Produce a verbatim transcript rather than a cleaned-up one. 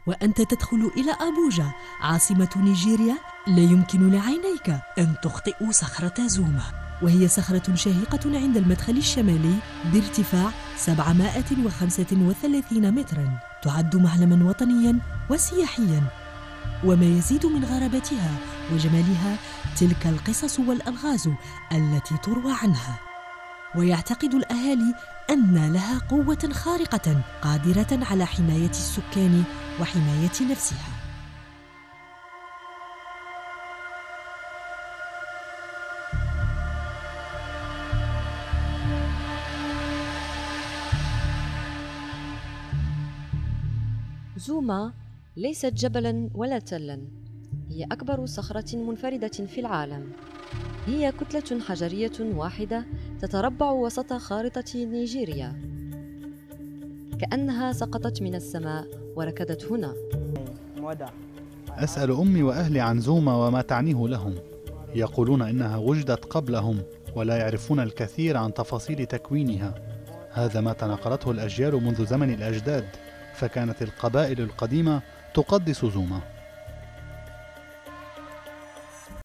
وأنت تدخل إلى أبوجا عاصمة نيجيريا لا يمكن لعينيك أن تخطئ صخرة زوما، وهي صخرة شاهقة عند المدخل الشمالي بارتفاع سبعمائة وخمسة وثلاثين متراً، تعد معلماً وطنياً وسياحياً. وما يزيد من غرابتها وجمالها تلك القصص والألغاز التي تروى عنها، ويعتقد الأهالي أن لها قوة خارقة قادرة على حماية السكان وحماية نفسها. زوما ليست جبلاً ولا تلاً، هي أكبر صخرة منفردة في العالم. هي كتلة حجرية واحدة تتربع وسط خارطة نيجيريا، كأنها سقطت من السماء وركضت هنا. أسأل أمي وأهلي عن زوما وما تعنيه لهم. يقولون إنها وجدت قبلهم ولا يعرفون الكثير عن تفاصيل تكوينها. هذا ما تناقلته الأجيال منذ زمن الأجداد، فكانت القبائل القديمة تقدس زوما.